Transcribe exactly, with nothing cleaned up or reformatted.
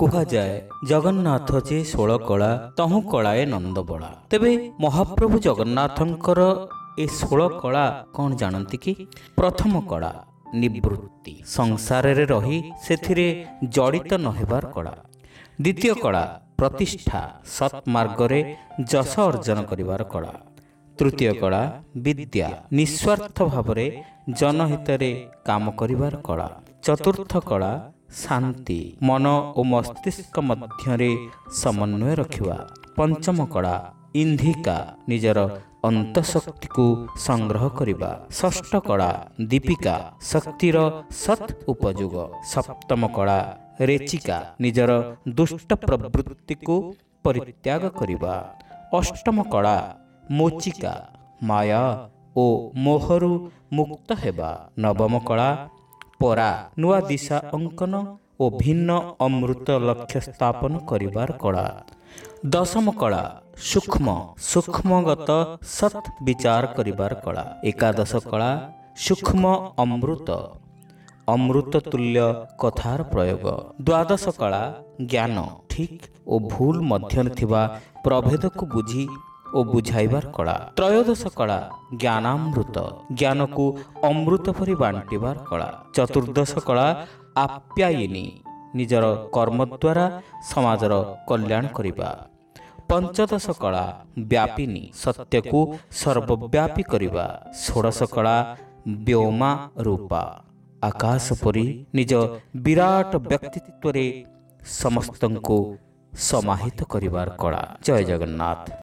କୁହାଯାଏ ଜଗନ୍ନାଥ ଯେ ଷୋଳ କଳା ତହୁଁ କଳାଏ ନନ୍ଦବଳା। ତେବେ ମହାପ୍ରଭୁ ଜଗନ୍ନାଥଙ୍କର ଏ ଷୋଳ କଳା କ'ଣ ଜାଣନ୍ତି କି? ପ୍ରଥମ କଳା ନିବୃତ୍ତି, ସଂସାରରେ ରହି ସେଥିରେ ଜଡ଼ିତ ନ ହେବାର କଳା। ଦ୍ୱିତୀୟ କଳା ପ୍ରତିଷ୍ଠା, ସତ୍ମାର୍ଗରେ ଯଶ ଅର୍ଜନ କରିବାର କଳା। ତୃତୀୟ କଳା ବିଦ୍ୟା, ନିଃସ୍ୱାର୍ଥ ଭାବରେ ଜନହିତରେ କାମ କରିବାର କଳା। ଚତୁର୍ଥ କଳା ଶାନ୍ତି, ମନ ଓ ମସ୍ତିଷ୍କ ମଧ୍ୟରେ ସମନ୍ୱୟ ରଖିବା। ପଞ୍ଚମ କଳା ଇନ୍ଧିକା, ନିଜର ଅନ୍ତଃଶକ୍ତିକୁ ସଂଗ୍ରହ କରିବା। ଷଷ୍ଠ କଳା ଦୀପିକା, ଶକ୍ତିର ସତ୍ ଉପଯୋଗ। ସପ୍ତମ କଳା ରେଚିକା, ନିଜର ଦୁଷ୍ଟ ପ୍ରବୃତ୍ତିକୁ ପରିତ୍ୟାଗ କରିବା। ଅଷ୍ଟମ କଳା ମୋଚିକା, ମାୟା ଓ ମୋହରୁ ମୁକ୍ତ ହେବା। ନବମ କଳା ପରା, ନୂଆ ଦିଶା ଅଙ୍କନ ଓ ଭିନ୍ନ ଅମୃତ ଲକ୍ଷ୍ୟ ସ୍ଥାପନ କରିବାର କଳା। ଦଶମ କଳା ସୂକ୍ଷ୍ମ, ସୂକ୍ଷ୍ମଗତ ସତ୍ ବିଚାର କରିବାର କଳା। ଏକାଦଶ କଳା ସୂକ୍ଷ୍ମ ଅମୃତ, ଅମୃତ ତୁଲ୍ୟ କଥାର ପ୍ରୟୋଗ। ଦ୍ୱାଦଶ କଳା ଜ୍ଞାନ, ଠିକ୍ ଓ ଭୁଲ ମଧ୍ୟରେ ଥିବା ପ୍ରଭେଦକୁ ବୁଝି ଓ ବୁଝାଇବାର କଳା। ତ୍ରୟୋଦଶ କଳା ଜ୍ଞାନାମୃତ, ଜ୍ଞାନକୁ ଅମୃତ ପରି ବାଣ୍ଟିବାର କଳା। ଚତୁର୍ଦ୍ଦଶ କଳା ଆପ୍ୟାୟିନୀ, ନିଜର କର୍ମ ଦ୍ୱାରା ସମାଜର କଲ୍ୟାଣ କରିବା। ପଞ୍ଚଦଶ କଳା ବ୍ୟାପିନୀ, ସତ୍ୟକୁ ସର୍ବବ୍ୟାପୀ କରିବା। ଷୋଡ଼ଶ କଳା ବ୍ୟୋମା ରୂପା, ଆକାଶ ପରି ନିଜ ବିରାଟ ବ୍ୟକ୍ତିତ୍ୱରେ ସମସ୍ତଙ୍କୁ ସମାହିତ କରିବାର କଳା। ଜୟ ଜଗନ୍ନାଥ।